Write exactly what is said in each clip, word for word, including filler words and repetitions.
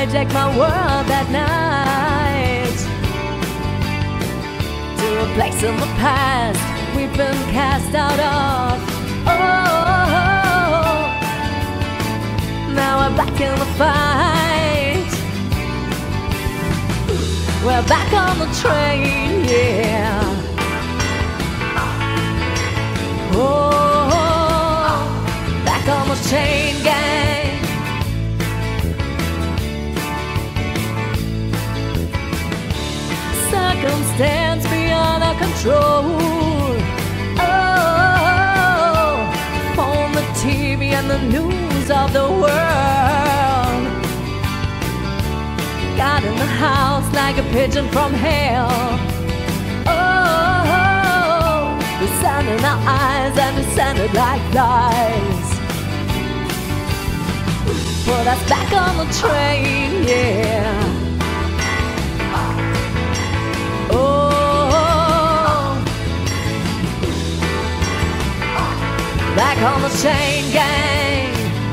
hijacked my world that night, to a place in the past we've been cast out of. Oh, now we're back in the fight. We're back on the train, yeah. Oh, back on the chain gang. Circumstance beyond our control. Oh, phone, the T V and the news of the world got in the house like a pigeon from hell. Oh, the sun in our eyes and it sounded like lies. Put us back on the train, yeah. Oh, back on the chain gang.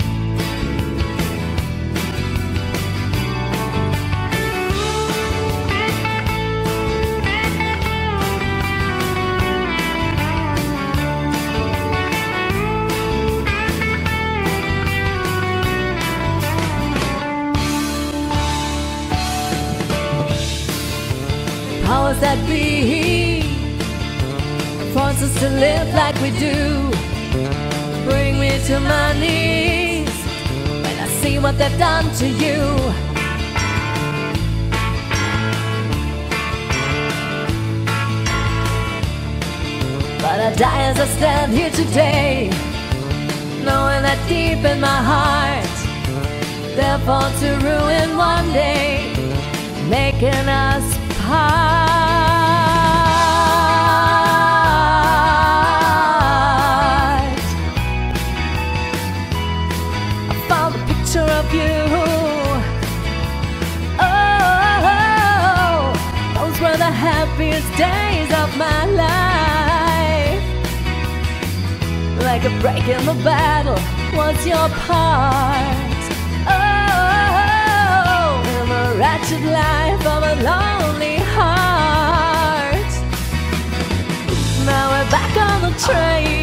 Powers that be force us to live like we do. Bring me to my knees when I see what they've done to you. But I die as I stand here today, knowing that deep in my heart they're born to ruin one day, making us part. I found a picture of you. Oh, those were the happiest days of my life. Like a break in the battle was your part. Oh, in the wretched life of a lonely heart. Now we're back on the train.